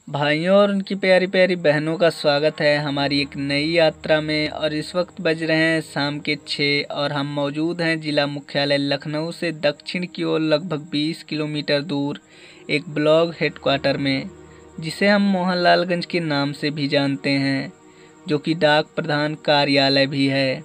भाइयों और उनकी प्यारी प्यारी बहनों का स्वागत है हमारी एक नई यात्रा में। और इस वक्त बज रहे हैं शाम के 6 और हम मौजूद हैं जिला मुख्यालय लखनऊ से दक्षिण की ओर लगभग 20 किलोमीटर दूर एक ब्लॉक हेडक्वार्टर में, जिसे हम मोहनलालगंज के नाम से भी जानते हैं, जो कि डाक प्रधान कार्यालय भी है।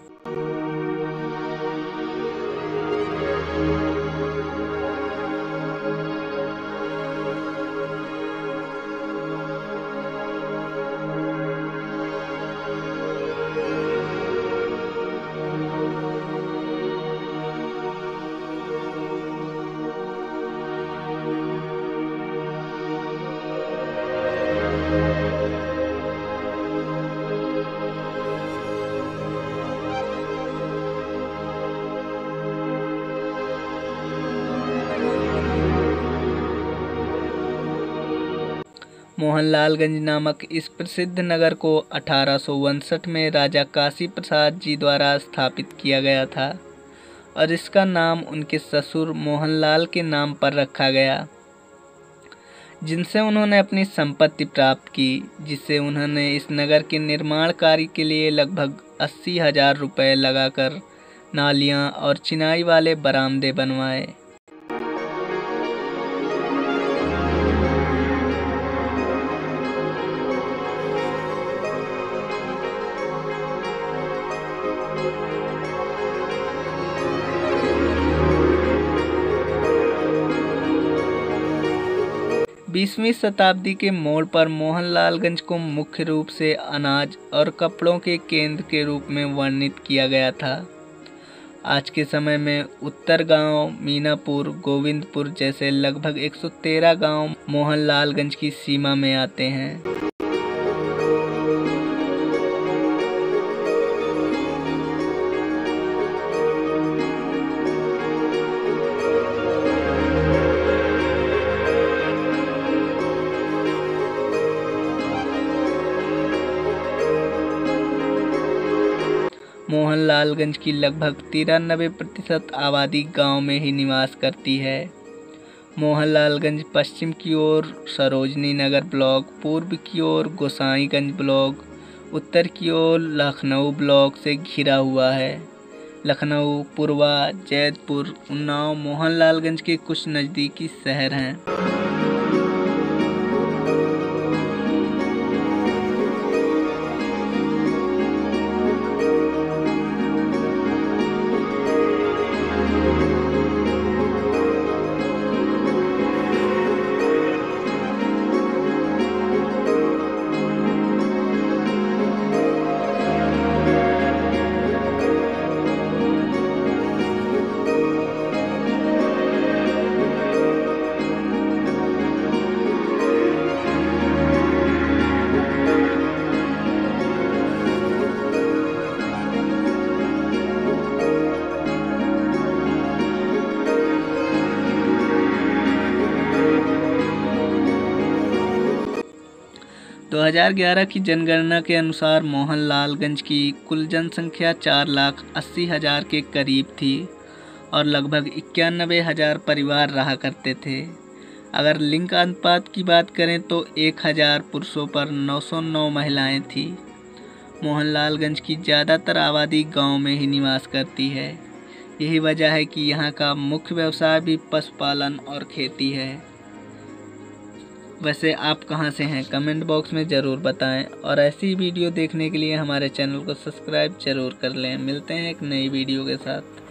मोहनलालगंज नामक इस प्रसिद्ध नगर को 1859 में राजा काशी प्रसाद जी द्वारा स्थापित किया गया था और इसका नाम उनके ससुर मोहनलाल के नाम पर रखा गया, जिनसे उन्होंने अपनी संपत्ति प्राप्त की, जिससे उन्होंने इस नगर के निर्माण कार्य के लिए लगभग 80,000 रुपये लगाकर नालियां और चिनाई वाले बरामदे बनवाए। बीसवीं शताब्दी के मोड़ पर मोहनलालगंज को मुख्य रूप से अनाज और कपड़ों के केंद्र के रूप में वर्णित किया गया था। आज के समय में उत्तर गांव, मीनापुर, गोविंदपुर जैसे लगभग 113 गांव मोहनलालगंज की सीमा में आते हैं। मोहनलालगंज की लगभग 93% आबादी गांव में ही निवास करती है। मोहनलालगंज पश्चिम की ओर सरोजनी नगर ब्लॉक, पूर्व की ओर गोसाईगंज ब्लॉक, उत्तर की ओर लखनऊ ब्लॉक से घिरा हुआ है। लखनऊ, पुरवा, जैदपुर, उन्नाव मोहनलालगंज के कुछ नज़दीकी शहर हैं। 2011 की जनगणना के अनुसार मोहनलालगंज की कुल जनसंख्या 4,80,000 के करीब थी और लगभग 91,000 परिवार रहा करते थे। अगर लिंग अनुपात की बात करें तो 1,000 पुरुषों पर 909 महिलाएं थीं। मोहनलालगंज की ज़्यादातर आबादी गांव में ही निवास करती है। यही वजह है कि यहाँ का मुख्य व्यवसाय भी पशुपालन और खेती है। वैसे आप कहाँ से हैं, कमेंट बॉक्स में ज़रूर बताएं और ऐसी वीडियो देखने के लिए हमारे चैनल को सब्सक्राइब ज़रूर कर लें। मिलते हैं एक नई वीडियो के साथ।